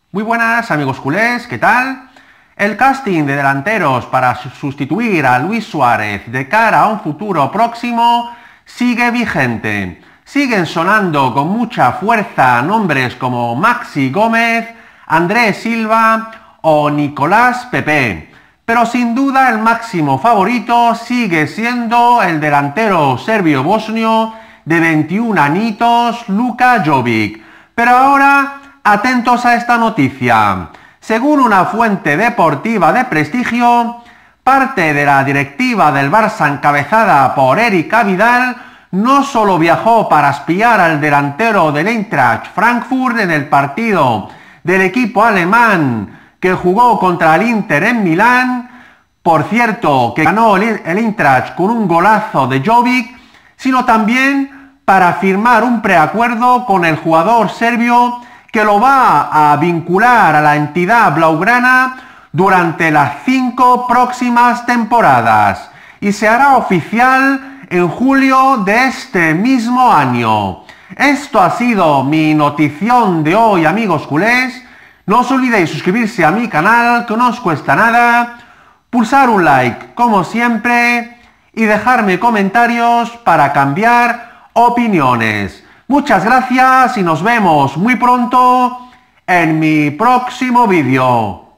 Muy buenas amigos culés, ¿qué tal? El casting de delanteros para sustituir a Luis Suárez de cara a un futuro próximo sigue vigente. Siguen sonando con mucha fuerza nombres como Maxi Gómez, Andrés Silva o Nicolás Pepe. Pero sin duda el máximo favorito sigue siendo el delantero serbio-bosnio de 21 añitos, Luka Jovic. Pero ahora, atentos a esta noticia. Según una fuente deportiva de prestigio, parte de la directiva del Barça encabezada por Eric Abidal no solo viajó para espiar al delantero del Eintracht Frankfurt en el partido del equipo alemán que jugó contra el Inter en Milán, por cierto, que ganó el Eintracht con un golazo de Jovic, sino también para firmar un preacuerdo con el jugador serbio que lo va a vincular a la entidad blaugrana durante las 5 próximas temporadas y se hará oficial en julio de este mismo año. Esto ha sido mi notición de hoy, amigos culés. No os olvidéis suscribirse a mi canal, que no os cuesta nada, pulsar un like como siempre y dejarme comentarios para cambiar opiniones. Muchas gracias y nos vemos muy pronto en mi próximo vídeo.